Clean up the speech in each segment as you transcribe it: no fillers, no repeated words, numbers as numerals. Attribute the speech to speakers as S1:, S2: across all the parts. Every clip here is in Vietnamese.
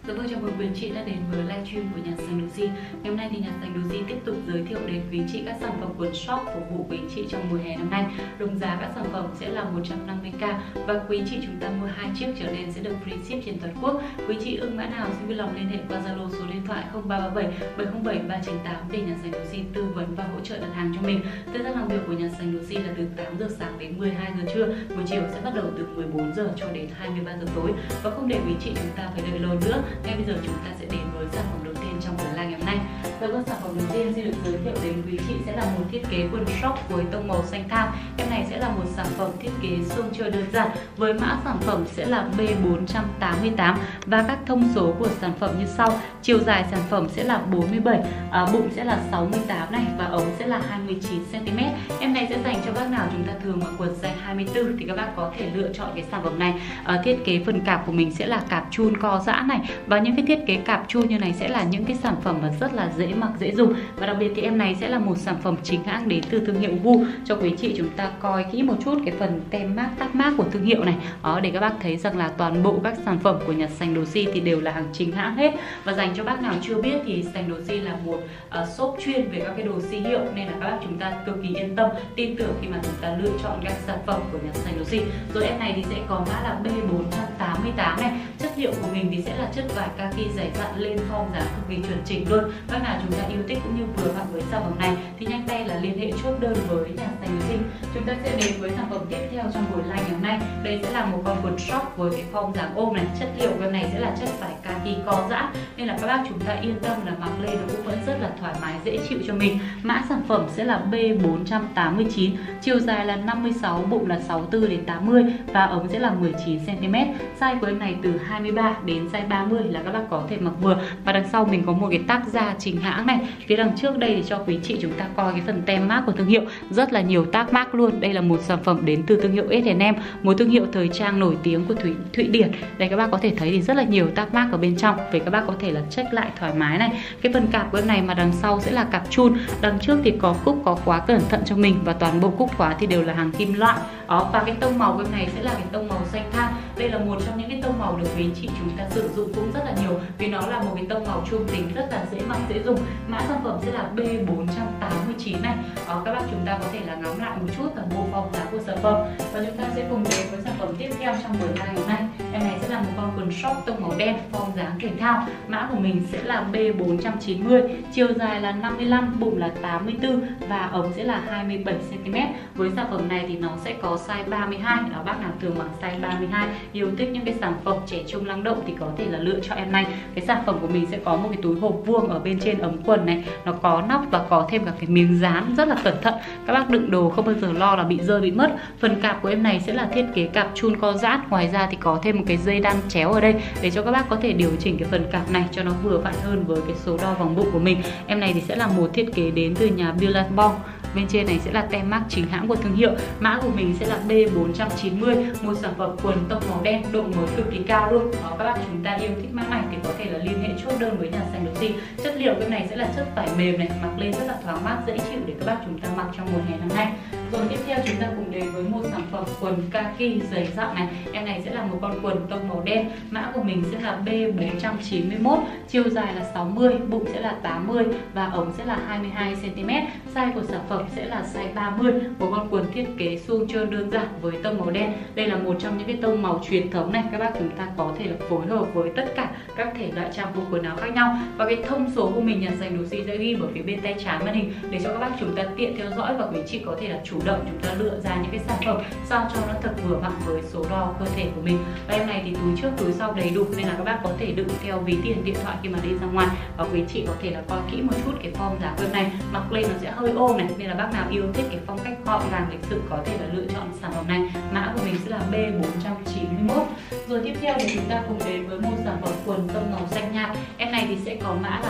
S1: Dạ vâng, chào mừng quý anh chị đã đến với livestream của nhà sành Lucy. Ngày hôm nay thì nhà sành Lucy tiếp tục giới thiệu đến quý anh chị các sản phẩm quần short phục vụ quý anh chị trong mùa hè năm nay. Đồng giá các sản phẩm sẽ là 150k và quý anh chị chúng ta mua 2 chiếc trở lên sẽ được free ship trên toàn quốc. Quý anh chị ưng mã nào xin vui lòng liên hệ qua Zalo số điện thoại 0337 707 398 để nhà sành Lucy tư vấn và hỗ trợ đặt hàng cho mình. Thời gian làm việc của nhà sành Lucy là từ 8 giờ sáng đến 12 giờ trưa, buổi chiều sẽ bắt đầu từ 14 giờ cho đến 23 giờ tối. Và không để quý anh chị chúng ta phải đợi lâu nữa, ngay bây giờ chúng ta sẽ đến với sản phẩm đầu tiên trong buổi live ngày hôm nay. Và vâng, sản phẩm đầu tiên xin được giới thiệu đến quý chị sẽ là một thiết kế quần short với tông màu xanh tham. Em này sẽ là một sản phẩm thiết kế xương chơi đơn giản với mã sản phẩm sẽ là B488 và các thông số của sản phẩm như sau. Chiều dài sản phẩm sẽ là 47, bụng sẽ là 68 này và ống sẽ là 29 cm. Em này sẽ dành cho bác nào chúng ta thường mặc quần size 24 thì các bác có thể lựa chọn cái sản phẩm này. Thiết kế phần cạp của mình sẽ là cạp chun co giãn này, và những cái thiết kế cạp chun như này sẽ là những cái sản phẩm mà rất là dễ mặc dễ dùng. Và đặc biệt thì em này sẽ là một sản phẩm chính hãng đến từ thương hiệu Gu. Cho quý chị chúng ta coi kỹ một chút cái phần tem mác tác mác của thương hiệu này đó, để các bác thấy rằng là toàn bộ các sản phẩm của nhà sành Lucy thì đều là hàng chính hãng hết. Và dành cho bác nào chưa biết thì sành Lucy là một shop chuyên về các cái đồ xi hiệu, nên là các bác chúng ta cực kỳ yên tâm tin tưởng khi mà chúng ta lựa chọn các sản phẩm của nhà sành Lucy. Rồi em này thì sẽ có mã là B488 này. Chất liệu của mình thì sẽ là chất vải kaki dày dặn lên form dáng cực kỳ chuẩn chỉnh luôn. Bác nào chúng ta yêu thích cũng như vừa vặn với sản phẩm này thì nhanh tay là liên hệ chốt đơn với nhà sành Lucy. Chúng ta sẽ đến với sản phẩm tiếp theo trong buổi live ngày hôm nay. Đây sẽ là một con quần short với cái form dáng ôm này. Chất liệu của này sẽ là chất vải kaki co giãn, nên là các bác chúng ta yên tâm là mặc lên nó cũng vẫn rất là thoải mái dễ chịu cho mình. Mã sản phẩm sẽ là B489, chiều dài là 56, bụng là 64 đến 80 và ống sẽ là 19 cm. Size của em này từ 23 đến size 30 là các bác có thể mặc vừa. Và đằng sau mình có một cái tác da chính hãng này. Phía đằng trước đây thì cho quý chị chúng ta coi cái phần tem mác của thương hiệu, rất là nhiều tác mác luôn. Đây là một sản phẩm đến từ thương hiệu S&M, một thương hiệu thời trang nổi tiếng của Thụy Điển. Đây các bác có thể thấy thì rất là nhiều tác mác ở bên trong, để các bác có thể là check lại thoải mái này. Cái phần cạp của em này mà đằng sau sẽ là cạp chun, đằng trước thì có cúc có khóa cẩn thận cho mình và toàn bộ cúc khóa thì đều là hàng kim loại. Đó, và cái tông màu của em này sẽ là cái tông màu xanh than. Đây là một trong những cái tông màu được quý chị chúng ta sử dụng cũng rất là nhiều, vì nó là một cái tông màu trung tính rất là dễ mặc dễ dùng. Mã sản phẩm sẽ là B489 này. Đó, các bác chúng ta có thể là ngắm lại một chút toàn bộ form dáng của sản phẩm. Và chúng ta sẽ cùng đến với sản phẩm tiếp theo trong buổi live ngày hôm nay. Em này sẽ là một con quần short tông màu đen form dáng thể thao. Mã của mình sẽ là B490, chiều dài là 55, bụng là 84 và ống sẽ là 27 cm. Với sản phẩm này thì nó sẽ có size 32. Đó, bác nào thường mặc size 32 yêu thích những cái sản phẩm trẻ trung năng động thì có thể là lựa chọn em này. Cái sản phẩm của mình sẽ có một cái túi hộp vuông ở bên trên ống quần này, nó có nắp và có thêm cả cái miếng dán rất là cẩn thận. Các bác đựng đồ không bao giờ lo là bị rơi bị mất. Phần cạp của em này sẽ là thiết kế cạp chun co giãn, ngoài ra thì có thêm một cái dây đan chéo ở đây để cho các bác có thể điều chỉnh cái phần cạp này cho nó vừa vặn hơn với cái số đo vòng bụng của mình. Em này thì sẽ là một thiết kế đến từ nhà Billabong. Bên trên này sẽ là tem mác chính hãng của thương hiệu. Mã của mình sẽ là B490, một sản phẩm quần tông màu đen, độ mới cực kỳ cao luôn. Đó, các bác chúng ta yêu thích mã này thì có thể là liên hệ chốt đơn với nhà sành Lucy. Chất liệu cái này sẽ là chất vải mềm này, mặc lên rất là thoáng mát dễ chịu để các bác chúng ta mặc trong mùa hè năm nay. Rồi tiếp theo chúng ta cùng đến với một sản phẩm quần kaki dày dặn này. Em này sẽ là một con quần tông màu đen. Mã của mình sẽ là B491, chiều dài là 60, bụng sẽ là 80 và ống sẽ là 22 cm. Size của sản phẩm sẽ là size 30, một con quần thiết kế suông trơn đơn giản với tông màu đen. Đây là một trong những cái tông màu truyền thống này, các bác chúng ta có thể là phối hợp với tất cả các thể loại trang phục quần áo khác nhau. Và cái thông số của mình nhà sành Lucy sẽ ghi ở phía bên tay trái màn hình để cho các bác chúng ta tiện theo dõi và quý chị có thể là chủ động chúng ta lựa ra những cái sản phẩm sao cho nó thật vừa vặn với số đo cơ thể của mình. Và em này thì túi trước túi sau đầy đủ, nên là các bác có thể đựng theo ví tiền điện thoại khi mà đi ra ngoài. Và quý chị có thể là coi kỹ một chút cái form dáng của em này, mặc lên nó sẽ hơi ôm này, nên là bác nào yêu thích cái phong cách gọn gàng lịch sự có thể là lựa chọn sản phẩm này. Mã của mình sẽ là B491. Rồi tiếp theo thì chúng ta cùng đến với một sản phẩm quần tông màu xanh nhạt. Em này thì sẽ có mã là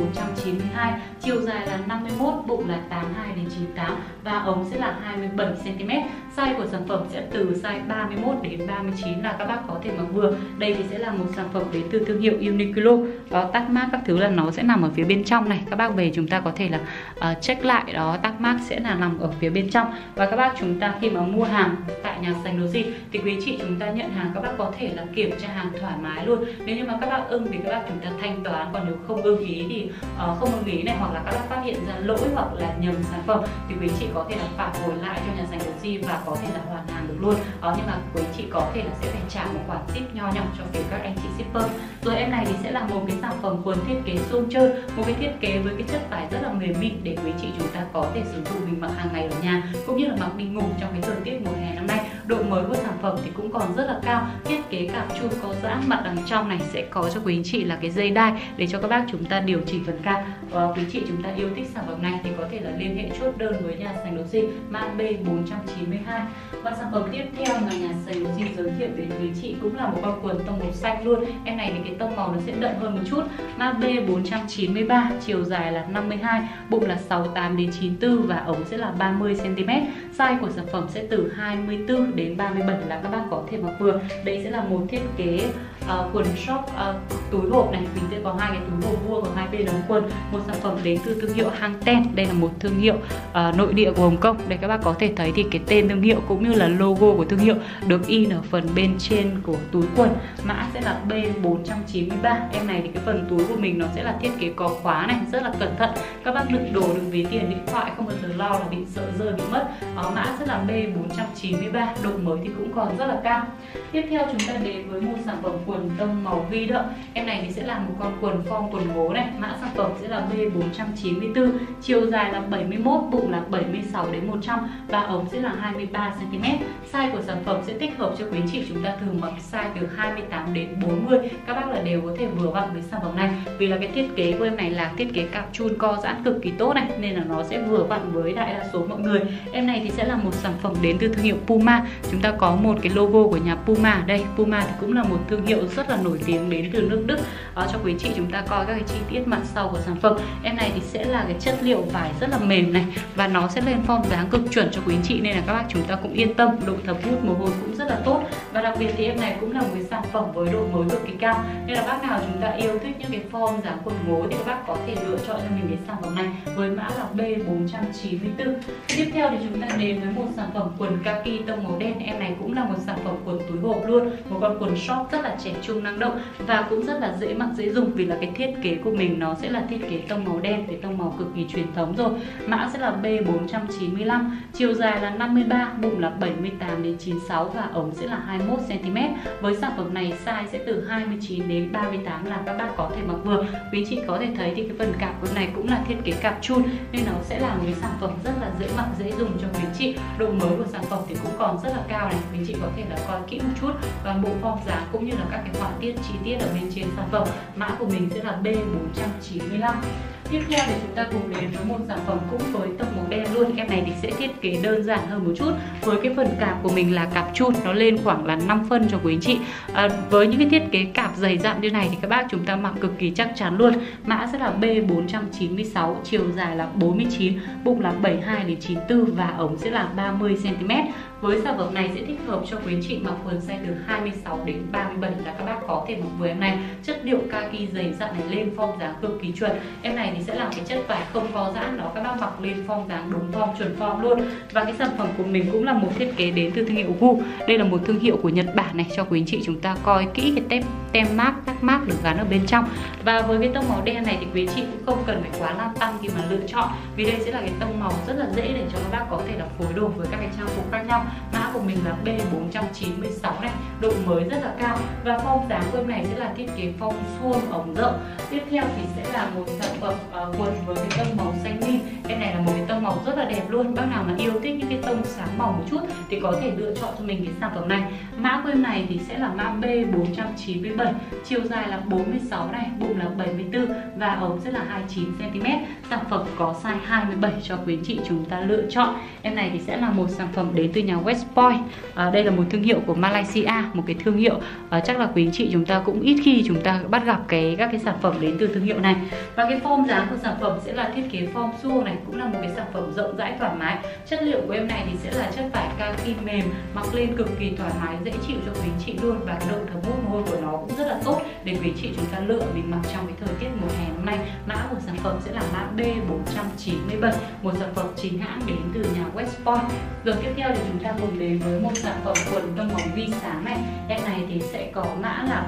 S1: B492, chiều dài là 51, bụng là 82 đến 98 và ống sẽ là 27 cm. Size của sản phẩm sẽ từ size 31 đến 39 là các bác có thể mặc vừa. Đây thì sẽ là một sản phẩm đến từ thương hiệu Uniqlo. Đó, tag mác các thứ là nó sẽ nằm ở phía bên trong này. Các bác về chúng ta có thể là check lại đó, tag mác sẽ là nằm ở phía bên trong. Và các bác chúng ta khi mà mua hàng tại nhà sành Lucy thì quý chị chúng ta nhận hàng các bác có thể là kiểm tra hàng thoải mái luôn. Nếu như mà các bác ưng thì các bác chúng ta thanh toán. Còn nếu không ưng ý thì không ưng ý này, hoặc là các bác phát hiện ra lỗi hoặc là nhầm sản phẩm thì quý anh chị có thể là phản hồi lại cho nhà sành Doji và có thể là hoàn hàng được luôn. Nhưng mà quý anh chị có thể là sẽ phải trả một khoản ship nho nhỏ cho phía các anh chị shipper. Rồi em này thì sẽ là một cái sản phẩm quần thiết kế xôm trơn, một cái thiết kế với cái chất vải rất là mềm mịn để quý chị chúng ta có thể sử dụng mình mặc hàng ngày ở nhà cũng như là mặc đi ngủ trong cái thời tiết mùa hè năm nay. Độ mới của sản phẩm thì cũng còn rất là cao, thiết kế cạp chun có giãn, mặt đằng trong này sẽ có cho quý anh chị là cái dây đai để cho các bác chúng ta điều chỉnh phần cạp. Quý chị chúng ta yêu thích sản phẩm này thì có thể là liên hệ chốt đơn với nhà sành Doji mã B492. Và sản phẩm tiếp theo mà nhà sành Doji giới thiệu đến quý chị cũng là một con quần tông màu xanh luôn. Em này thì cái tông màu nó sẽ đậm hơn một chút, mã B493, chiều dài là 52, bụng là 68 đến 94 và ống sẽ là 30 cm. Size của sản phẩm sẽ từ 24 đến 37 là các bác có thể mặc vừa. Đây sẽ là một thiết kế quần short túi hộp này, mình sẽ có hai cái túi hộp vuông ở hai bên ống quần. Một sản phẩm đến từ thương hiệu Hang Ten, đây là một thương hiệu nội địa của Hồng Kông. Đây các bác có thể thấy thì cái tên thương hiệu cũng như là logo của thương hiệu được in ở phần bên trên của túi quần. Mã sẽ là B493. Em này thì cái phần túi của mình nó sẽ là thiết kế có khóa này, rất là cẩn thận. Các bác đựng đồ, đựng ví tiền, điện thoại không bao giờ lo là bị sợ rơi bị mất. Mã sẽ là B493, độ mới thì cũng còn rất là cao. Tiếp theo chúng ta đến với một sản phẩm quần tông màu ghi đậm. Em này thì sẽ là một con quần form quần ngố này, mã sản phẩm sẽ là B494, chiều dài là 71, bụng là 76 đến 100 và ống sẽ là 23 cm. Size của sản phẩm sẽ tích hợp cho quý chị chúng ta thường mặc size từ 28 đến 40. Các bác là đều có thể vừa vặn với sản phẩm này. Vì là cái thiết kế của em này là thiết kế cạp chun co giãn cực kỳ tốt này, nên là nó sẽ vừa vặn với đại đa số mọi người. Em này thì sẽ là một sản phẩm đến từ thương hiệu Puma. Chúng ta có một cái logo của nhà Puma ở đây. Puma thì cũng là một thương hiệu rất là nổi tiếng đến từ nước Đức. Cho quý chị chúng ta coi các cái chi tiết mặt sau của sản phẩm. Em này thì sẽ là cái chất liệu vải rất là mềm này và nó sẽ lên form dáng cực chuẩn cho quý chị, nên là các bác chúng ta cũng yên tâm, độ thấm hút mồ hôi cũng rất là tốt. Và đặc biệt thì em này cũng là một cái sản phẩm với độ mới cực kỳ cao, nên là bác nào chúng ta yêu thích những cái form dáng quần ngố thì các bác có thể lựa chọn cho mình cái sản phẩm này với mã là B494. Tiếp theo thì chúng ta đến với một sản phẩm quần kaki tông màu đen. Em này cũng là một sản phẩm quần túi hộp luôn, một con quần short rất là trẻ trung năng động và cũng rất là dễ mặc dễ dùng vì là cái thiết kế của mình nó sẽ là thiết kế tông màu đen, cái tông màu cực kỳ truyền thống rồi. Mã sẽ là B495, chiều dài là 53, bụng là 78 đến 96 và ống sẽ là 21 cm. Với sản phẩm này size sẽ từ 29 đến 38 là các bác có thể mặc vừa. Quý chị có thể thấy thì cái phần cạp của này cũng là thiết kế cạp chun nên nó sẽ là một cái sản phẩm rất là dễ mặc dễ dùng cho quý chị. Độ mới của sản phẩm thì cũng còn rất là cao này, quý chị có thể là coi kỹ một chút toàn bộ form dáng cũng như là các cái họa tiết chi tiết ở bên trên sản phẩm. Mã của mình sẽ là B495. Tiếp theo thì chúng ta cùng đến với một sản phẩm cũng với tông màu đen luôn. Em này thì sẽ thiết kế đơn giản hơn một chút. Với cái phần cạp của mình là cạp chun, nó lên khoảng là 5 phân cho quý anh chị. Với những cái thiết kế cạp dày dặn như này thì các bác chúng ta mặc cực kỳ chắc chắn luôn. Mã sẽ là B496, chiều dài là 49, bụng là 72 đến 94 và ống sẽ là 30 cm. Với sản phẩm này sẽ thích hợp cho quý anh chị mặc quần size từ 26 đến 37 là các bác có thể mặc với em này. Chất liệu kaki dày dặn này, lên form dáng cực kỳ chuẩn. Em này thì sẽ là cái chất vải không co giãn đó, các bác mặc lên form dáng đúng form chuẩn form luôn. Và cái sản phẩm của mình cũng là một thiết kế đến từ thương hiệu Gu. Đây là một thương hiệu của Nhật Bản này, cho quý anh chị chúng ta coi kỹ cái tem mác, tag mác được gắn ở bên trong. Và với cái tông màu đen này thì quý anh chị cũng không cần phải quá lan tăn khi mà lựa chọn, vì đây sẽ là cái tông màu rất là dễ để cho các bác có thể là phối đồ với các cái trang phục khác nhau. Mã của mình là B496 này, độ mới rất là cao và form dáng của em này sẽ là thiết kế form suông ống rộng. Tiếp theo thì sẽ là một sản phẩm quần với cái tông màu xanh min. Em này là một cái tông màu rất là đẹp luôn. Bác nào mà yêu thích những cái tông sáng màu một chút thì có thể lựa chọn cho mình cái sản phẩm này. Mã của em này thì sẽ là mã B497, chiều dài là 46 này, bụng là 74 và ống sẽ là 29 cm. Sản phẩm có size 27 cho quý anh chị chúng ta lựa chọn. Em này thì sẽ là một sản phẩm đến từ nhà Westpoint. Đây là một thương hiệu của Malaysia, một cái thương hiệu chắc là quý anh chị chúng ta cũng ít khi chúng ta bắt gặp các cái sản phẩm đến từ thương hiệu này. Và cái form dáng của sản phẩm sẽ là thiết kế form suông này, cũng là một cái sản phẩm rộng rãi thoải mái. Chất liệu của em này thì sẽ là chất vải kaki mềm, mặc lên cực kỳ thoải mái dễ chịu cho quý anh chị luôn, và cái độ thấm hút mồ hôi của nó cũng rất là tốt để quý chị chúng ta lựa mình mặc trong cái thời tiết mùa hè năm nay. nay. Mã của sản phẩm sẽ là mã B497, một sản phẩm chính hãng đến từ nhà Westpoint. Rồi tiếp theo thì chúng ta cùng đến với một sản phẩm quần tông màu vi sáng này. Em này thì sẽ có mã là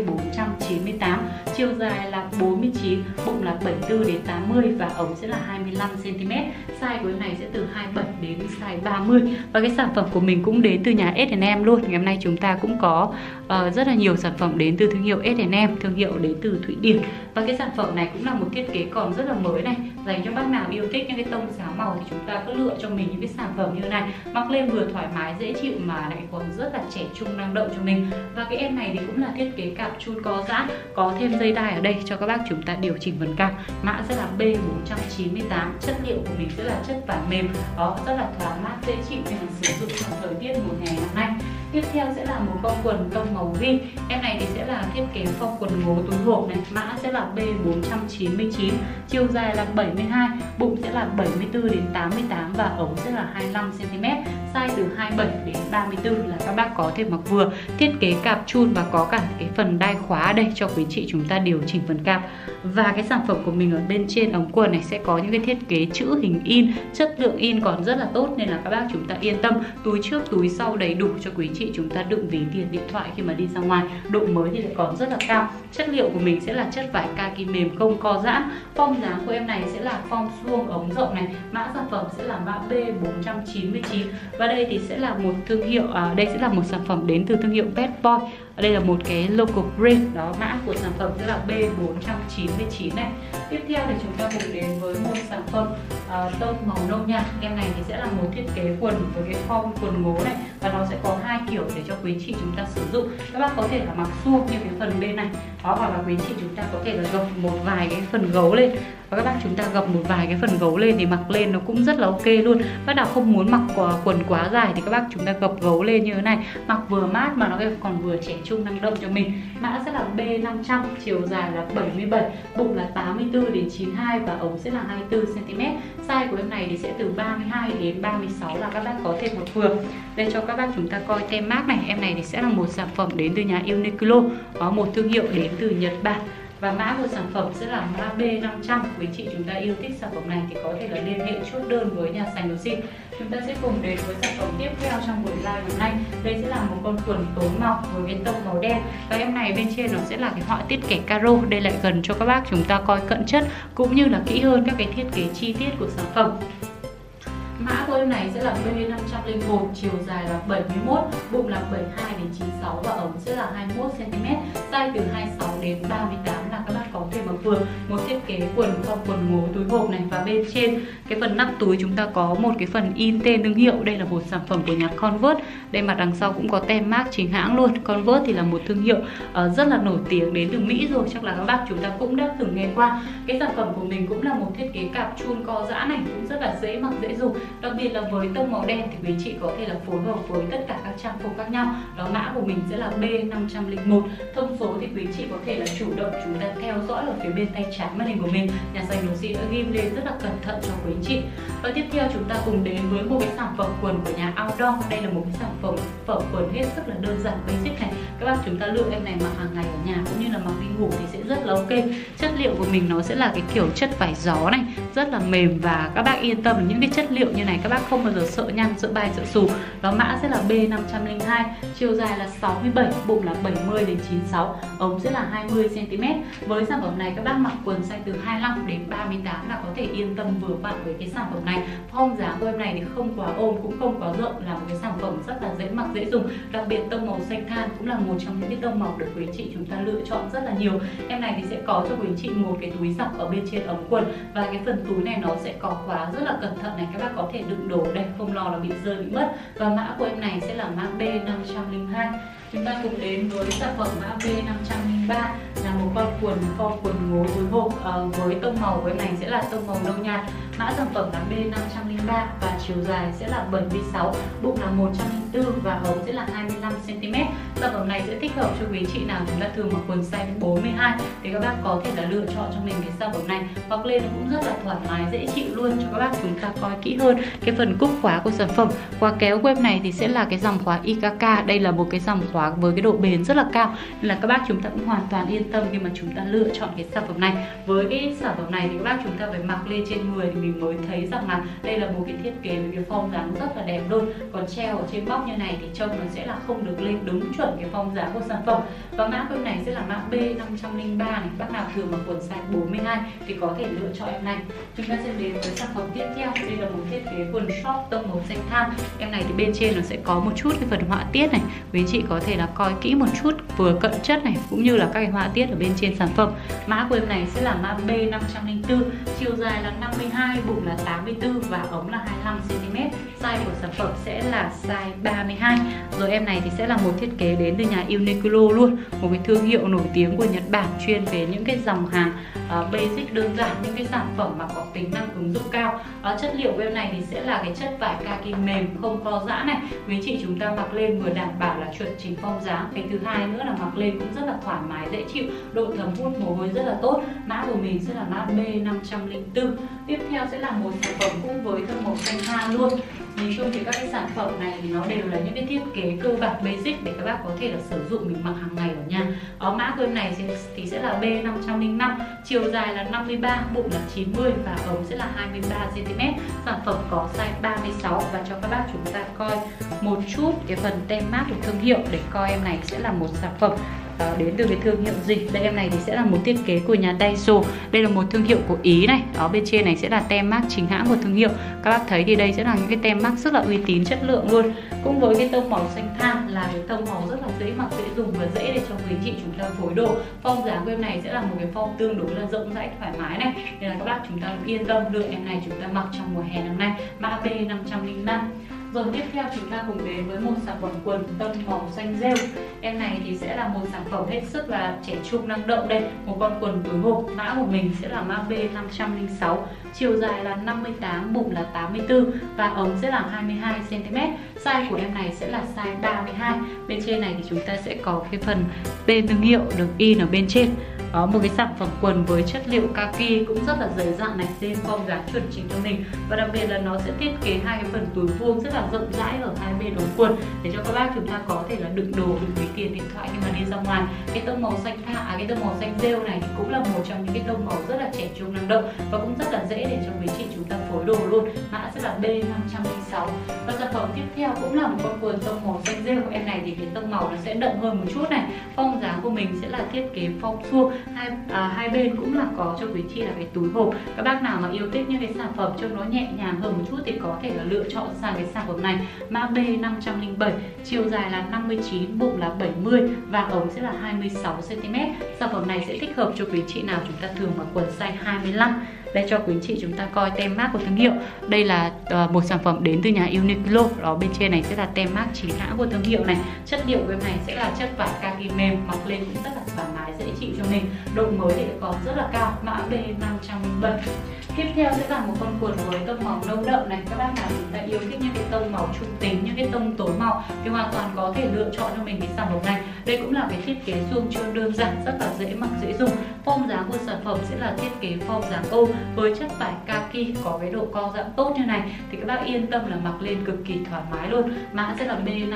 S1: B498, chiều dài là 49, bụng là 74 đến 80 và ống sẽ là 25 cm. Size của em này sẽ từ 27 đến size 30. Và cái sản phẩm của mình cũng đến từ nhà S&M luôn. Ngày hôm nay chúng ta cũng có rất là nhiều sản phẩm đến từ thương hiệu S&M, thương hiệu đến từ Thụy Điển. Và cái sản phẩm này cũng là một thiết kế còn rất là mới này, dành cho bác nào yêu thích những cái tông sáng màu thì chúng ta cứ lựa cho mình những cái sản phẩm như thế này, mặc lên vừa thoải mái dễ chịu mà lại còn rất là trẻ trung năng động cho mình. Và cái em này thì cũng là thiết kế cạp chun co giãn, có thêm dây đai ở đây cho các bác chúng ta điều chỉnh vần cạp. Mã sẽ là B498, chất liệu của mình sẽ là chất vải mềm, đó rất là thoáng mát dễ chịu để sử dụng trong thời tiết mùa hè năm nay. Tiếp theo sẽ là một con quần tông màu ghi. Em này thì sẽ là thiết kế form quần ngố túi hộp này, mã sẽ là B499, chiều dài là 72, bụng sẽ là 74 đến 88 và ống sẽ là 25 cm, size từ 27 đến 34 là các bác có thể mặc vừa. Thiết kế cạp chun và có cả cái phần đai khóa ở đây cho quý chị chúng ta điều chỉnh phần cạp. Và cái sản phẩm của mình ở bên trên ống quần này sẽ có những cái thiết kế chữ hình in, chất lượng in còn rất là tốt nên là các bác chúng ta yên tâm. Túi trước túi sau đầy đủ cho quý chị chúng ta đựng ví tiền điện thoại khi mà đi ra ngoài. Độ mới thì lại còn rất là cao. Chất liệu của mình sẽ là chất vải kaki mềm không co giãn. Form dáng của em này sẽ là form suông ống rộng này. Mã sản phẩm sẽ là mã B499 và đây thì sẽ là một thương hiệu, đây sẽ là một sản phẩm đến từ thương hiệu Bad Boy. Đây là một cái local brand, đó mã của sản phẩm sẽ là B499 này. Tiếp theo thì chúng ta cùng đến với một sản phẩm tông màu nâu nhạt. Em này thì sẽ là một thiết kế quần với cái form quần ngố này và nó sẽ có hai kiểu để cho quý chị chúng ta sử dụng. Các bác có thể là mặc suông như cái phần bên này, đó, hoặc là quý chị chúng ta có thể là gập một vài cái phần gấu lên. Và các bác chúng ta gập một vài cái phần gấu lên thì mặc lên nó cũng rất là ok luôn. Bác nào không muốn mặc quần quá dài thì các bác chúng ta gập gấu lên như thế này, mặc vừa mát mà nó còn vừa trẻ trung năng động cho mình. Mã sẽ là B500, chiều dài là 77, bụng là 84 đến 92 và ống sẽ là 24 cm. Size của em này thì sẽ từ 32 đến 36 là các bác có thể mặc vừa. Đây cho các bác chúng ta coi tem mác này. Em này thì sẽ là một sản phẩm đến từ nhà Uniqlo, có một thương hiệu đến từ Nhật Bản. Và mã của sản phẩm sẽ là mã B500. Quý chị chúng ta yêu thích sản phẩm này thì có thể là liên hệ chốt đơn với nhà sành đồ xin. Chúng ta sẽ cùng đến với sản phẩm tiếp theo trong buổi live hôm nay. Đây sẽ là một con quần tối màu với cái tông màu đen. Và em này bên trên nó sẽ là cái họa tiết kẻ caro. Đây lại gần cho các bác chúng ta coi cận chất cũng như là kỹ hơn các cái thiết kế chi tiết của sản phẩm. Mã của em này sẽ là B501, chiều dài là 71, bụng là 72 đến 96 và ống sẽ là 21 cm, size từ 26 đến 38 là các bác có thể mặc vừa. Một thiết kế quần form quần ngố túi hộp này và bên trên cái phần nắp túi chúng ta có một cái phần in tên thương hiệu. Đây là một sản phẩm của nhà Converse. Đây mặt đằng sau cũng có tem mác chính hãng luôn. Converse thì là một thương hiệu rất là nổi tiếng đến từ Mỹ rồi, chắc là các bác chúng ta cũng đã từng nghe qua. Cái sản phẩm của mình cũng là một thiết kế cạp chun co giãn này, cũng rất là dễ mặc dễ dùng. Đặc biệt là với tông màu đen thì quý chị có thể là phối hợp với tất cả các trang phục khác nhau. Đó, mã của mình sẽ là B501. Thông số thì quý chị có thể là chủ động chúng ta theo dõi ở phía bên tay trái màn hình của mình. Nhà sành đồ xin đã ghi lên rất là cẩn thận cho quý chị. Và tiếp theo chúng ta cùng đến với một cái sản phẩm quần của nhà Outdoor. Đây là một cái sản phẩm quần hết sức là đơn giản basic này. Các bác chúng ta lựa em này mặc hàng ngày ở nhà cũng như là mặc đi ngủ thì sẽ rất là ok. Chất liệu của mình nó sẽ là cái kiểu chất vải gió này, rất là mềm và các bác yên tâm những cái chất liệu như này các bác không bao giờ sợ nhăn, sợ bay, sợ xù. Đó, mã sẽ là B502, chiều dài là 67, bụng là 70 đến 96, ống sẽ là 20 cm. Với sản phẩm này các bác mặc quần size từ 25 đến 38 là có thể yên tâm vừa vặn với cái sản phẩm này. Form dáng của em này thì không quá ôm cũng không quá rộng, là một cái sản phẩm rất là dễ mặc dễ dùng. Đặc biệt tông màu xanh than cũng là một trong những cái tông màu được quý chị chúng ta lựa chọn rất là nhiều. Em này thì sẽ có cho quý chị một cái túi giặc ở bên trên ống quần và cái phần túi này nó sẽ có khóa rất là cẩn thận này, các bác có thể đựng đồ đây, không lo là bị rơi bị mất. Và mã của em này sẽ là mã B502. Chúng ta cùng đến với sản phẩm mã B503 là một con quần ngố túi hộp với tông màu của em này sẽ là tông màu nâu nhạt Mã sản phẩm là B503 và chiều dài sẽ là 76, bụng là 104 và ống sẽ là 25 cm. Sản phẩm này sẽ thích hợp cho quý chị nào chúng ta thường mặc quần size 42 thì các bác có thể là lựa chọn cho mình cái sản phẩm này, mặc lên cũng rất là thoải mái dễ chịu luôn. Cho các bác chúng ta coi kỹ hơn cái phần cúc khóa của sản phẩm. Khóa kéo của em này thì sẽ là cái dòng khóa IKK. Đây là một cái dòng khóa với cái độ bền rất là cao, nên là các bác chúng ta cũng hoàn toàn yên tâm khi mà chúng ta lựa chọn cái sản phẩm này. Với cái sản phẩm này thì các bác chúng ta phải mặc lên trên người thì mình mới thấy rằng là đây là một cái thiết kế với cái form dáng rất là đẹp luôn. Còn treo ở trên bóc như này thì trông nó sẽ là không được lên đúng chuẩn cái form dáng của sản phẩm. Và mã của em này sẽ là mã B503 này. Bác nào thường mặc quần size 42 thì có thể lựa chọn em này. Chúng ta sẽ đến với sản phẩm tiếp theo. Đây là một thiết kế quần short tông màu xanh than. Em này thì bên trên nó sẽ có một chút cái phần họa tiết này. Quý chị có thể là coi kỹ một chút, vừa cận chất này cũng như là các cái họa tiết ở bên trên sản phẩm. Mã của em này sẽ là mã B504, chiều dài là 52, bụng là 84 và ống là 25 cm. Size của sản phẩm sẽ là size 32. Rồi em này thì sẽ là một thiết kế đến từ nhà Uniqlo luôn, một cái thương hiệu nổi tiếng của Nhật Bản chuyên về những cái dòng hàng basic đơn giản, những cái sản phẩm mà có tính năng ứng dụng cao. Chất liệu của em này thì sẽ là cái chất vải kaki mềm không co giãn này. Quý chị chúng ta mặc lên vừa đảm bảo là chuẩn chỉnh form dáng, cái thứ hai nữa là mặc lên cũng rất là thoải mái dễ chịu, độ thấm hút mồ hôi rất là tốt. Mã của mình sẽ là mã B504. Tiếp theo sẽ là một sản phẩm cũng với tông màu xanh than luôn. Nhìn chung thì các cái sản phẩm này thì nó đều là những cái thiết kế cơ bản basic để các bác có thể là sử dụng mình mặc hàng ngày ở nhà. Mã của em này thì sẽ là B505, chiều dài là 53, bụng là 90 và ống sẽ là 23 cm. Sản phẩm có size 36 và cho các bác chúng ta coi một chút cái phần tem mác của thương hiệu để coi em này sẽ là một sản phẩm đến từ cái thương hiệu gì. Đây em này thì sẽ là một thiết kế của nhà Daiso. Đây là một thương hiệu của Ý này. Bên trên này sẽ là tem mác chính hãng của thương hiệu. Các bác thấy thì đây sẽ là những cái tem mác rất là uy tín, chất lượng luôn. Cũng với cái tông màu xanh than là cái tông màu rất là dễ mặc, dễ dùng và dễ để cho quý chị chúng ta phối đồ. Form dáng của em này sẽ là một cái form tương đối là rộng rãi thoải mái này, nên là các bác chúng ta yên tâm lựa em này chúng ta mặc trong mùa hè năm nay. Mã B505. Rồi tiếp theo chúng ta cùng đến với một sản phẩm quần tông màu xanh rêu. Em này thì sẽ là một sản phẩm hết sức là trẻ trung năng động đây, một con quần túi hộp. Mã của mình sẽ là mã B506, chiều dài là 58, bụng là 84 và ống sẽ là 22 cm. Size của em này sẽ là size 32. Bên trên này thì chúng ta sẽ có cái phần tên thương hiệu được in ở bên trên. Một cái sản phẩm quần với chất liệu kaki cũng rất là dày dặn này, lên form dáng chuẩn chỉnh cho mình. Và đặc biệt là nó sẽ thiết kế hai cái phần túi vuông rất là rộng rãi ở hai bên ống quần để cho các bác chúng ta có thể là đựng đồ, đựng ví tiền, điện thoại khi mà đi ra ngoài. Cái tông màu xanh cái tông màu xanh rêu này thì cũng là một trong những cái tông màu rất là trẻ trung năng động và cũng rất là dễ để cho quý chị chúng ta phối đồ luôn. Mã sẽ là B506. Và sản phẩm tiếp theo cũng là một con quần tông màu xanh rêu. Em này thì cái tông màu nó sẽ đậm hơn một chút này. Form dáng của mình sẽ là thiết kế form suông. Hai bên cũng là có cho quý chị là cái túi hộp. Các bác nào mà yêu thích những cái sản phẩm trông nó nhẹ nhàng hơn một chút thì có thể là lựa chọn sang cái sản phẩm này. Mã B507, chiều dài là 59, bụng là 70 và ống sẽ là 26 cm. Sản phẩm này sẽ thích hợp cho quý chị nào chúng ta thường mặc quần size 25. Đây cho quý chị chúng ta coi tem mác của thương hiệu. Đây là một sản phẩm đến từ nhà Uniqlo. Đó, bên trên này sẽ là tem mác chính hãng của thương hiệu này. Chất liệu của em này sẽ là chất vải kaki mềm, mặc lên cũng rất là thoải mái dễ chịu cho mình. Độ mới thì còn rất là cao. Mã B507. Tiếp theo sẽ là một con quần với tông màu nâu đậm này. Các bác nào chúng ta yêu thích những cái tông màu trung tính, những cái tông tối màu thì hoàn toàn có thể lựa chọn cho mình cái sản phẩm này. Đây cũng là cái thiết kế suông trơn đơn giản, rất là dễ mặc dễ dùng. Form dáng của sản phẩm sẽ là thiết kế form dáng ô với chất vải kaki có cái độ co giãn tốt như này thì các bác yên tâm là mặc lên cực kỳ thoải mái luôn. Mã sẽ là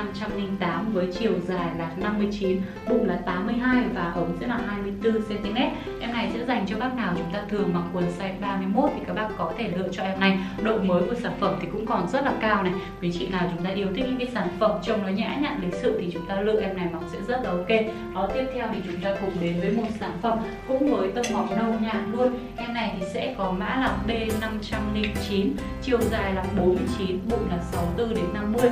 S1: B508 với chiều dài là 59, bụng là 82 và ống sẽ là 24 cm. Em này sẽ dành cho bác nào chúng ta thường mặc quần size 31 thì các bác có thể lựa chọn em này. Độ mới của sản phẩm thì cũng còn rất là cao này. Vì chị nào chúng ta yêu thích những cái sản phẩm trông nó nhã nhặn lịch sự thì chúng ta lựa em này mặc sẽ rất là ok. Tiếp theo thì chúng ta cùng đến với một sản phẩm cũng với tông màu nâu nhạt luôn. Em này thì sẽ có mã là B509, chiều dài là 49, bụng là 64 đến 50,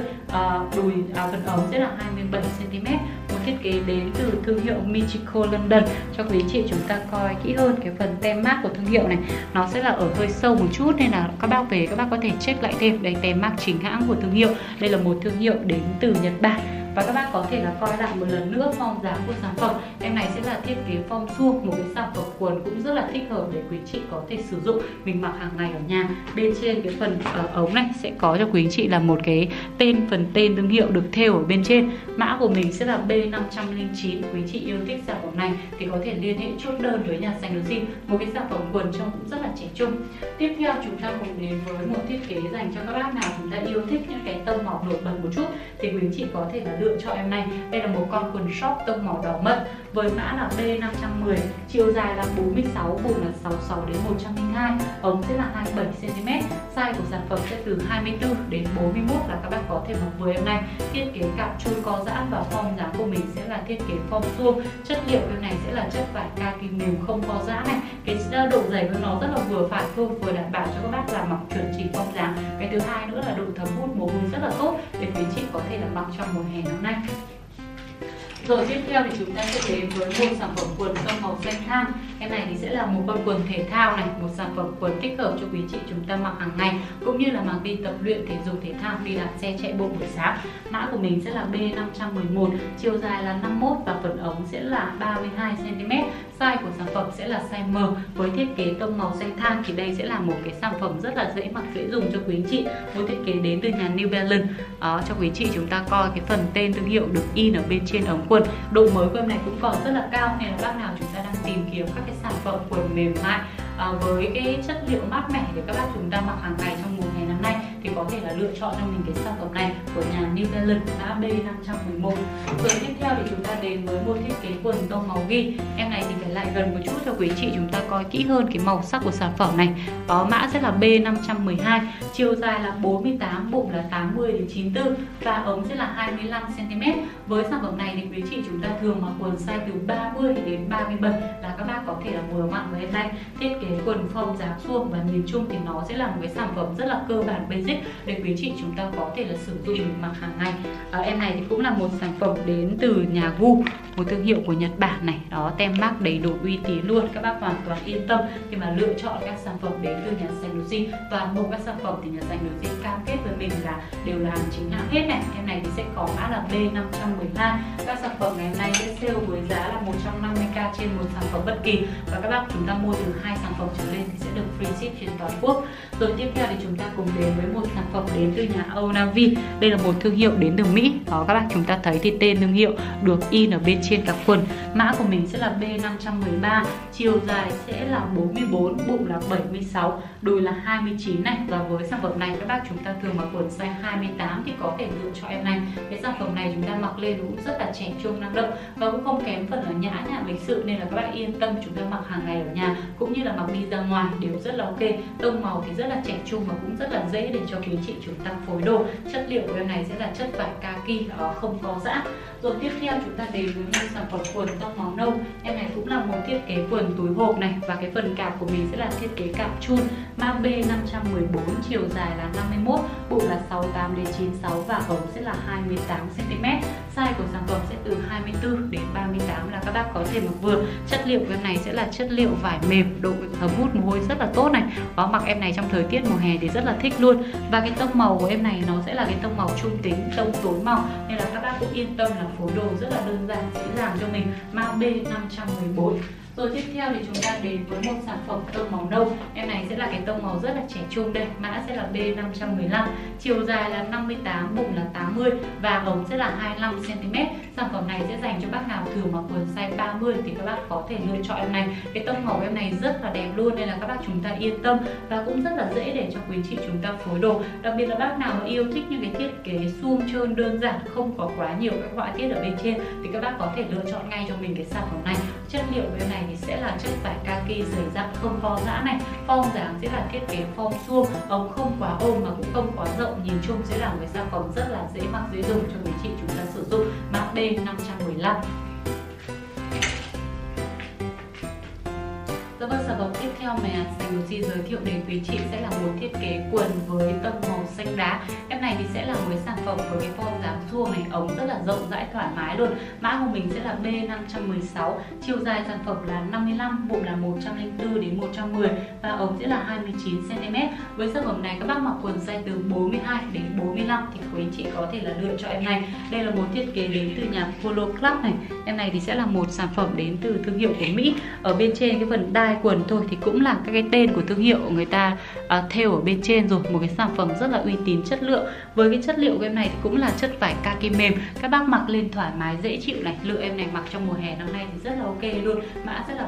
S1: phần ống sẽ là 27 cm. Một thiết kế đến từ thương hiệu Michiko London. Cho quý chị chúng ta coi kỹ hơn cái phần tem mác của thương hiệu này. Nó sẽ là ở hơi sâu một chút nên là các bác về các bác có thể check lại thêm. Đây tem mác chính hãng của thương hiệu. Đây là một thương hiệu đến từ Nhật Bản. Và các bác có thể là coi lại một lần nữa form dáng của sản phẩm. Em này sẽ là thiết kế form suông, một cái sản phẩm quần cũng rất là thích hợp để quý anh chị có thể sử dụng mình mặc hàng ngày ở nhà. Bên trên cái phần ống này sẽ có cho quý anh chị là một cái phần tên thương hiệu được thêu ở bên trên. Mã của mình sẽ là B509. Quý anh chị yêu thích sản phẩm này thì có thể liên hệ chốt đơn với nhà Sành Jean, một cái sản phẩm quần trông cũng rất là trẻ trung. Tiếp theo chúng ta cùng đến với một thiết kế dành cho các bác nào chúng ta yêu thích những cái tông màu nổi bật một chút thì quý anh chị có thể là lựa chọn em này. Đây là một con quần short tông màu đỏ mận với mã là B510, chiều dài là 46, bụng là 66 đến 102, ống sẽ là 27 cm. Size của sản phẩm sẽ từ 24 đến 41 là các bác có thể mặc với em này. Thiết kế cạp chun co giãn và form dáng của mình sẽ là thiết kế form suông. Chất liệu em này sẽ là chất vải kaki mềm không co giãn này. Cái độ dày của nó rất là vừa phải thôi, vừa đảm bảo cho các bác là mặc chuẩn chỉnh form dáng. Cái thứ hai nữa là độ thấm hút mồ hôi rất là tốt để quý chị có thể là mặc trong mùa hè năm nay. Rồi tiếp theo thì chúng ta sẽ đến với một sản phẩm quần tông màu xanh than. Em này thì sẽ là một con quần thể thao này, một sản phẩm quần thích hợp cho quý chị chúng ta mặc hàng ngày cũng như là mặc đi tập luyện thể dục thể thao, đi đạp xe chạy bộ buổi sáng. Mã của mình sẽ là B511, chiều dài là 51 và phần ống sẽ là 32 cm. Size của sản phẩm sẽ là size M với thiết kế tông màu xanh than thì đây sẽ là một cái sản phẩm rất là dễ mặc, dễ dùng cho quý chị. Một thiết kế đến từ nhà New Balance. Cho quý chị chúng ta coi cái phần tên thương hiệu được in ở bên trên ống quần. Độ mới của em này cũng còn rất là cao nên là bác nào chúng ta đang tìm kiếm các cái sản phẩm quần mềm mại với cái chất liệu mát mẻ để các bác chúng ta mặc hàng ngày trong mùa hè năm nay thì có thể là lựa chọn cho mình cái sản phẩm này của nhà New Balance mã B511. Rồi tiếp theo thì chúng ta đến với một thiết kế quần tông màu ghi. Em này thì phải lại gần một chút cho quý chị chúng ta coi kỹ hơn cái màu sắc của sản phẩm này. Đó, mã sẽ là B512, chiều dài là 48, bụng là 80 đến 94 và ống sẽ là 25 cm. Với sản phẩm này thì quý chị chúng ta thường mặc quần size từ 30 đến 37 là các bác có thể là vừa mặc với em này. Thiết kế quần form dáng suông và nhìn chung thì nó sẽ là một cái sản phẩm rất là cơ bản basic để quý chị chúng ta có thể là sử dụng mình mặc hàng ngày. Em này thì cũng là một sản phẩm đến từ nhà Gu, một thương hiệu của Nhật Bản này. Đó, tem mác đầy đủ uy tín luôn. Các bác hoàn toàn yên tâm khi mà lựa chọn các sản phẩm đến từ nhà Sành Jean. Toàn bộ các sản phẩm thì nhà Sành Jean cam kết với mình là đều là hàng chính hãng hết này. Em này thì sẽ có mã là B512. Các sản phẩm ngày hôm nay sẽ sale với giá là 150k trên một sản phẩm bất kỳ và các bác chúng ta mua từ 2 sản phẩm trở lên thì sẽ được free ship trên toàn quốc. Rồi tiếp theo thì chúng ta cùng đến với một sản phẩm đến từ nhà Onavi. Đây là một thương hiệu đến từ Mỹ. Đó, các bác chúng ta thấy thì tên thương hiệu được in ở bên trên cặp quần. Mã của mình sẽ là B513, chiều dài sẽ là 44, bụng là 76, đùi là 29 này. Và với sản phẩm này các bác chúng ta thường mặc quần size 28 thì có thể lựa chọn em này. Cái sản phẩm này chúng ta mặc lên cũng rất là trẻ trung năng động và cũng không kém phần là nhã nhặn lịch sự nên là các bác yên tâm chúng ta mặc hàng ngày ở nhà cũng như là mặc đi ra ngoài đều rất là ok. Tông màu thì rất là trẻ trung và cũng rất là dễ để cho quý chị chúng ta phối đồ. Chất liệu của em này sẽ là chất vải kaki không có giãn. Rồi tiếp theo chúng ta đến với một sản phẩm quần tông màu nâu. Em này cũng là một thiết kế quần túi hộp này và cái phần cạp của mình sẽ là thiết kế cạp chun mã B514, chiều dài là 51, bụng là 68 đến 96 và ống sẽ là 28 cm. Size của sản phẩm sẽ từ 24 đến 38 là các bác có thể mặc vừa. Chất liệu của em này sẽ là chất liệu vải mềm, độ thấm hút mồ hôi rất là tốt này. Có mặc em này trong thời tiết mùa hè thì rất là thích luôn. Và cái tông màu của em này nó sẽ là cái tông màu trung tính, tông tối màu nên là các bác cũng yên tâm là phối đồ rất là đơn giản, dễ dàng cho mình. Mã B514. Rồi tiếp theo thì chúng ta đến với một sản phẩm tông màu nâu. Em này sẽ là cái tông màu rất là trẻ trung đây. Mã sẽ là B515, chiều dài là 58, bụng là 80 và ống sẽ là 25 cm. Sản phẩm này sẽ dành cho bác nào thường mặc quần size 30 thì các bác có thể lựa chọn em này. Cái tông màu em này rất là đẹp luôn nên là các bác chúng ta yên tâm và cũng rất là dễ để cho quý chị chúng ta phối đồ. Đặc biệt là bác nào mà yêu thích những cái thiết kế suông trơn đơn giản, không có quá nhiều các họa tiết ở bên trên thì các bác có thể lựa chọn ngay cho mình cái sản phẩm này. Chất liệu của em này thì sẽ là chất vải kaki dày dặn không co giãn này. Form dáng sẽ là thiết kế form suông, ống không quá ôm mà cũng không quá rộng, nhìn chung sẽ là một cái sản phẩm rất là dễ mặc dễ dùng cho quý chị chúng ta sử dụng. Mã B515. Dạ vâng, sản phẩm tiếp theo mà Sành Lucy giới thiệu đến quý chị sẽ là một thiết kế quần với tông màu xanh đá. Em này thì sẽ là một sản phẩm với cái form dáng suông này, ống rất là rộng rãi thoải mái luôn. Mã của mình sẽ là B516, chiều dài sản phẩm là 55, bụng là 104 đến 110 và ống sẽ là 29 cm. Với sản phẩm này các bác mặc quần size từ 42 đến 45 thì quý chị có thể là lựa chọn em này. Đây là một thiết kế đến từ nhà Polo Club này. Em này thì sẽ là một sản phẩm đến từ thương hiệu của Mỹ. Ở bên trên cái phần đai quần thôi thì cũng là các cái tên của thương hiệu người ta thêu ở bên trên rồi. Một cái sản phẩm rất là uy tín, chất lượng. Với cái chất liệu của em này thì cũng là chất vải kaki mềm, các bác mặc lên thoải mái dễ chịu này. Lựa em này mặc trong mùa hè năm nay thì rất là ok luôn. Mã sẽ là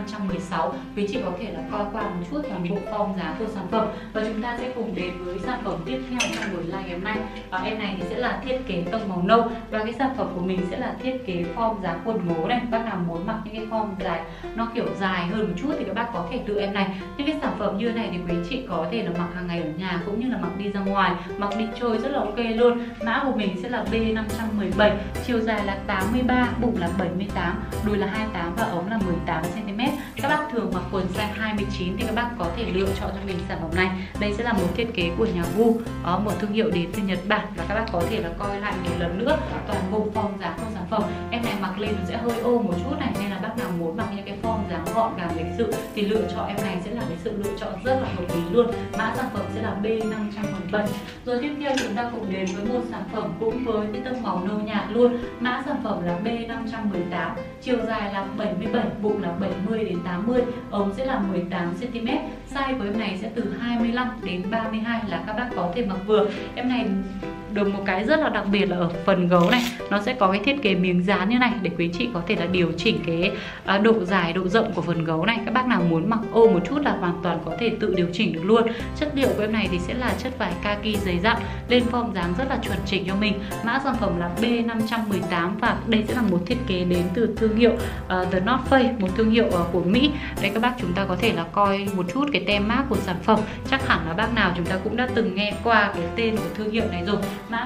S1: B516. Quý chị có thể là coi qua một chút toàn bộ form giá của sản phẩm và chúng ta sẽ cùng đến với sản phẩm tiếp theo trong buổi live ngày hôm nay. Em này thì sẽ là thiết kế tông màu nâu và cái sản phẩm của mình sẽ là thiết kế form dáng quần ngố này. Bác nào muốn mặc những cái form dài nó kiểu dài hơn một chút thì các bác có thể lựa em này. Những cái sản phẩm như này thì quý chị có thể là mặc hàng ngày ở nhà cũng như là mặc đi ra ngoài, mặc đi chơi rất là ok luôn. Mã của mình sẽ là B517, chiều dài là 83, bụng là 78, đùi là 28 và ống là 18 cm. Các bác thường mặc quần size 29 thì các bác có thể lựa chọn cho mình sản phẩm này. Đây sẽ là một thiết kế của nhà Gu, một thương hiệu đến từ Nhật Bản và các bác có thể là coi lại một lần nữa toàn bộ form dáng của sản phẩm. Em này mặc lên sẽ hơi ôm một chút này nên là bác nào muốn mặc những cái form dáng gọn gàng lịch sự thì lựa chọn em này sẽ là cái sự lựa chọn rất là hợp lý luôn. Mã sản phẩm sẽ là B517. Rồi tiếp theo chúng ta cùng đến với một sản phẩm cũng với cái tông màu nâu nhạt luôn. Mã sản phẩm là B518, chiều dài là 77, bụng là 70 đến 80, ống sẽ là 18 cm. Size của em này sẽ từ 25 đến 32 là các bác có thể mặc vừa. Em này được một cái rất là đặc biệt là ở phần gấu này nó sẽ có cái thiết kế miếng dán như này để quý chị có thể là điều chỉnh cái độ dài, độ rộng của phần gấu này. Các bác nào muốn mặc ôm một chút là hoàn toàn có thể tự điều chỉnh được luôn. Chất liệu của em này thì sẽ là chất vải kaki dày dặn, lên form dáng rất là chuẩn chỉnh cho mình. Mã sản phẩm là B518 và đây sẽ là một thiết kế đến từ thương hiệu The North Face, một thương hiệu của Mỹ. Đây các bác chúng ta có thể là coi một chút cái tem mác của sản phẩm. Chắc hẳn là bác nào chúng ta cũng đã từng nghe qua cái tên của thương hiệu này rồi. Mã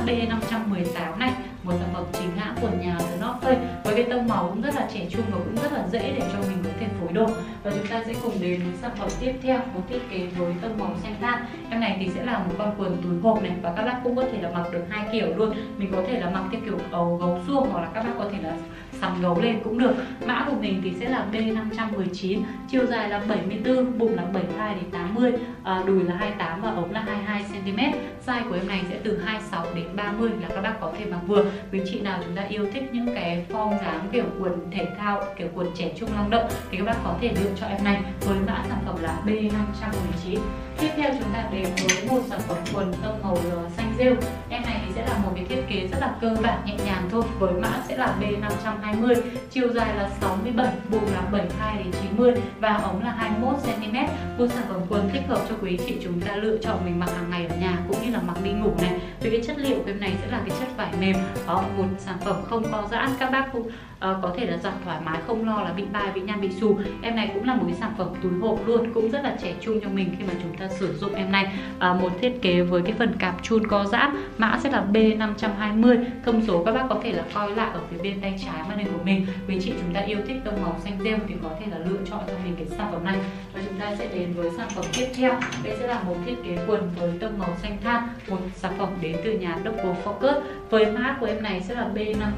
S1: B518 này, một sản phẩm chính hãng của nhà The North Face với cái tông màu cũng rất là trẻ trung và cũng rất là dễ để cho mình có thể phối đồ. Và chúng ta sẽ cùng đến với sản phẩm tiếp theo, một thiết kế với tông màu xanh than. Em này thì sẽ là một con quần túi hộp này và các bác cũng có thể là mặc được hai kiểu luôn. Mình có thể là mặc theo kiểu gấu suông hoặc là các bác có thể là sắn gấu lên cũng được. Mã của mình thì sẽ là B519, chiều dài là 74, bụng là 72 đến 80, đùi là 28 và ống là 22 cm. Size của em này sẽ từ 26 đến 30 là các bác có thể mặc vừa. Quý chị nào chúng ta yêu thích những cái form dáng kiểu quần thể thao, kiểu quần trẻ trung năng động thì các bác có thể lựa chọn em này với mã sản phẩm là B519. Tiếp theo chúng ta đến với một sản phẩm quần tông màu xanh rêu. Em này thì sẽ là một cái thiết kế rất là cơ bản nhẹ nhàng thôi. Với mã sẽ là B520, chiều dài là 67, bụng là 72 đến 90 và ống là 21 cm. Một sản phẩm quần thích hợp cho quý chị chúng ta lựa chọn mình mặc hàng ngày ở nhà cũng như là mặc đi ngủ này. Với cái chất liệu của em này sẽ là cái chất vải mềm, một sản phẩm không co giãn, các bác cũng có thể là giặt thoải mái, không lo là bị bay, bị nhăn, bị xù. Em này cũng là một cái sản phẩm túi hộp luôn, cũng rất là trẻ trung cho mình khi mà chúng ta sử dụng em này. Một thiết kế với cái phần cạp chun co giãn. Mã sẽ là B520. Thông số các bác có thể là coi lại ở phía bên tay trái màn hình của mình. Quý chị chúng ta yêu thích tông màu xanh rêu thì có thể là lựa chọn cho mình cái sản phẩm này. Và chúng ta sẽ đến với sản phẩm tiếp theo. Đây sẽ là một thiết kế quần với tông màu xanh than, một sản phẩm đến từ nhà Double Focus. Với mã của em này sẽ là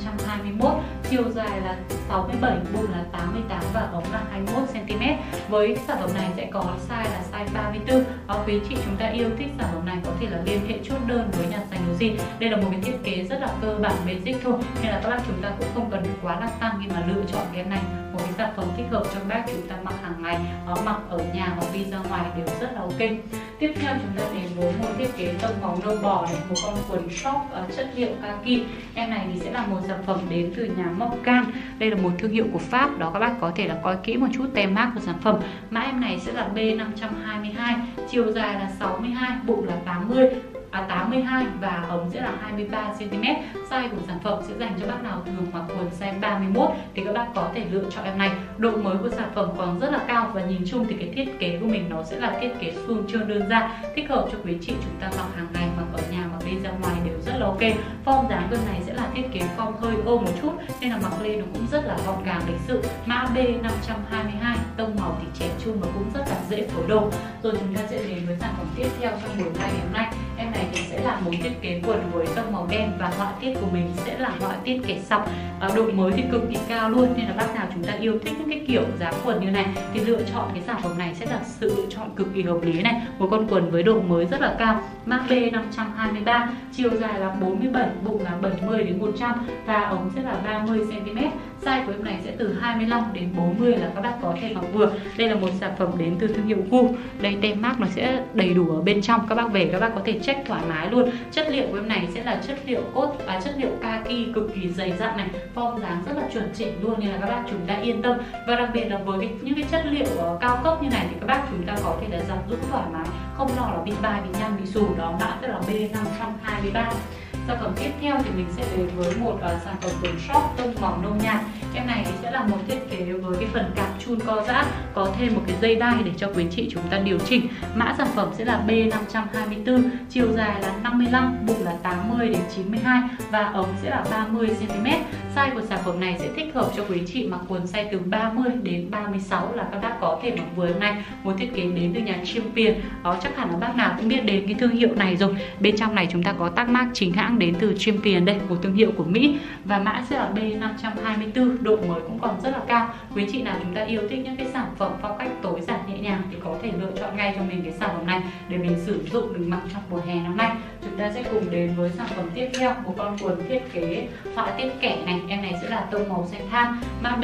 S1: B521, chiều dài là 67, bụng là 88 và ống là 21 cm. Với sản phẩm này sẽ có size là size 34. Quý chị chúng ta yêu thích sản phẩm này có thể là liên hệ chốt đơn với nhà Sành Lucy. Đây là một cái thiết kế rất là cơ bản basic thôi, nên là các bác chúng ta cũng không cần quá là tăng khi mà lựa chọn cái em này. Một cái sản phẩm thích hợp cho các bác chúng ta mặc hàng ngày, mặc ở nhà hoặc đi ra ngoài đều rất là ok. Tiếp theo chúng ta đến với một thiết kế tông màu nâu bò này, một con quần short chất liệu kaki. Em này thì sẽ là một sản phẩm đến từ nhà Morgan. Đây là một thương hiệu của Pháp, đó các bác có thể là coi kỹ một chút tem mác của sản phẩm. Mã em này sẽ là B522, chiều dài là 62, bụng là 80, 82 và ống sẽ là 23 cm. Size của sản phẩm sẽ dành cho bác nào thường mặc quần size 31 thì các bác có thể lựa chọn em này. Độ mới của sản phẩm còn rất là cao và nhìn chung thì cái thiết kế của mình nó sẽ là thiết kế suông trơn đơn giản, thích hợp cho quý chị chúng ta mặc hàng ngày, mặc ở nhà, mặc đi ra ngoài đều rất là ok. Form dáng bên này sẽ là thiết kế form hơi ôm một chút nên là mặc lên nó cũng rất là gọn gàng lịch sự. Mã B522, tông màu thì trẻ trung và cũng rất là dễ phối đồ. Rồi chúng ta sẽ đến với sản phẩm tiếp theo trong buổi live ngày hôm nay. Em này thì sẽ là một thiết kế quần với tông màu đen và họa tiết của mình sẽ là họa tiết kẻ sọc. Độ mới thì cực kỳ cao luôn nên là bác nào chúng ta yêu thích những cái kiểu dáng quần như này thì lựa chọn cái sản phẩm này sẽ là sự lựa chọn cực kỳ hợp lý này. Một con quần với độ mới rất là cao. Mã B523, chiều dài là 47, bụng là 70 đến 100 và ống sẽ là 30 cm. Size của em này sẽ từ 25 đến 40 là các bác có thể mặc vừa. Đây là một sản phẩm đến từ thương hiệu Gu. Đây tem mác nó sẽ đầy đủ ở bên trong, các bác về các bác có thể check thoải mái luôn. Chất liệu của em này sẽ là chất liệu chất liệu kaki cực kỳ dày dặn này, form dáng rất là chuẩn chỉnh luôn nên là các bác chúng ta yên tâm. Và đặc biệt là với những cái chất liệu cao cấp như này thì các bác chúng ta có thể là giặt rũ thoải mái, không lo là bị bay, bị nhăn, bị xù. Đó mã sẽ là B523. Sản phẩm tiếp theo thì mình sẽ đến với một sản phẩm quần short tông màu nâu nhạt. Em này thì sẽ là một thiết kế với cái phần cạp chun co giãn, có thêm một cái dây đai để cho quý chị chúng ta điều chỉnh. Mã sản phẩm sẽ là B524, chiều dài là 55, bụng là 80 đến 92 và ống sẽ là 30 cm. Size của sản phẩm này sẽ thích hợp cho quý chị mặc quần size từ 30 đến 36 là các bác có thể mặc vừa hôm nay. Một thiết kế đến từ nhà Champion. Đó chắc hẳn là bác nào cũng biết đến cái thương hiệu này rồi. Bên trong này chúng ta có tag mác chính hãng đến từ Champion đây, một thương hiệu của Mỹ và mã sẽ là B524, độ mới cũng còn rất là cao. Quý chị nào chúng ta yêu thích những cái sản phẩm phong cách tối giản nhẹ nhàng thì có thể lựa chọn ngay cho mình cái sản phẩm này để mình sử dụng mình mặc trong mùa hè năm nay. Chúng ta sẽ cùng đến với sản phẩm tiếp theo, một con quần thiết kế họa tiết kẻ này. Em này sẽ là tông màu xanh than, mã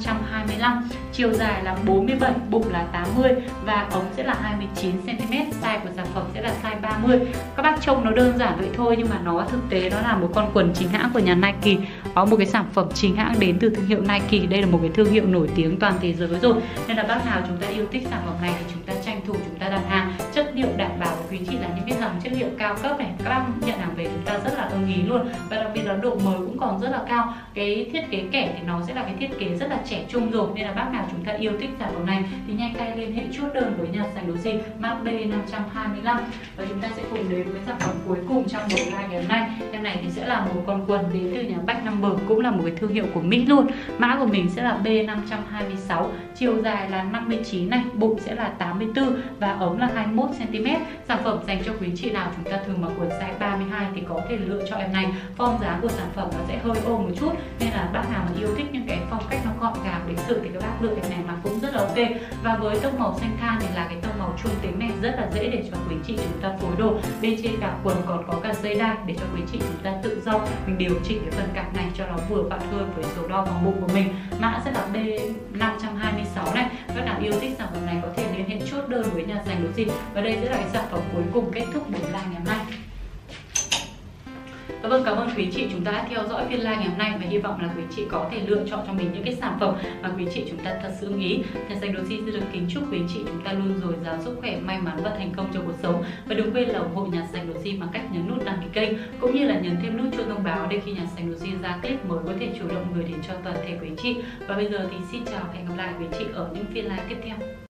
S1: B525, chiều dài là 47, bụng là 80 và ống sẽ là 29 cm. Size của sản phẩm sẽ là size 30. Các bác trông nó đơn giản vậy thôi nhưng mà nó thực tế nó là một con quần chính hãng của nhà Nike. Có một cái sản phẩm chính hãng đến từ thương hiệu Nike. Đây là một cái thương hiệu nổi tiếng toàn thế giới rồi nên là bác nào chúng ta yêu thích sản phẩm này thì chúng ta tranh thủ chúng ta đặt hàng. Chất liệu đảm bảo với quý chị là những cái dòng chất liệu cao cấp này, các bác nhận hàng về chúng ta rất là ưng ý luôn và đặc biệt là độ mới cũng còn rất là cao. Cái thiết kế kẻ thì nó sẽ là cái thiết kế rất là trẻ trung rồi nên là bác nào chúng ta yêu thích sản phẩm này thì nhanh tay liên hệ chốt đơn với nhà Sành Đồ Xi mã B525 và chúng ta sẽ cùng đến với sản phẩm cuối cùng trong buổi live ngày hôm nay. Em này thì sẽ là một con quần đến từ nhà Back Number, cũng là một cái thương hiệu của Mỹ luôn. Mã của mình sẽ là B526, chiều dài là 59 này, bụng sẽ là 84 và ống là 21 cm. Sản phẩm dành cho quý chị nào chúng ta thường mặc quần size 32 thì có thể lựa chọn em này. Form dáng của sản phẩm nó sẽ hơi ôm một chút nên là bác nào mà yêu thích những cái phong cách nó gọn gàng lịch sự thì các bác lựa em này mặc cũng rất là ok. Và với tông màu xanh than thì là cái tông màu trung tính này rất là dễ để cho quý chị chúng ta phối đồ. Bên trên cả quần còn có cả dây đai để cho quý chị chúng ta tự do mình điều chỉnh cái phần cạp này cho nó vừa vặn hơn với số đo vòng bụng của mình. Mã sẽ là B526 này. Các nào yêu thích sản phẩm này có thể liên hệ chốt đơn với nhà Sành Đồ Xi. Và đây sẽ là cái sản phẩm cuối cùng kết thúc buổi live ngày hôm nay. Và vâng, cảm ơn quý chị chúng ta đã theo dõi phiên live ngày hôm nay và hy vọng là quý chị có thể lựa chọn cho mình những cái sản phẩm mà quý chị chúng ta thật sự ưng ý. Nhà Sành Đồ Xi xin được kính chúc quý chị chúng ta luôn dồi dào sức khỏe, may mắn và thành công trong cuộc sống. Và đừng quên là ủng hộ nhà Sành Đồ Xi bằng cách nhấn nút đăng ký kênh cũng như là nhấn thêm nút chuông thông báo để khi nhà Sành Đồ Xi ra clip mới có thể chủ động gửi đến cho toàn thể quý chị. Và bây giờ thì xin chào và hẹn gặp lại quý chị ở những phiên live tiếp theo.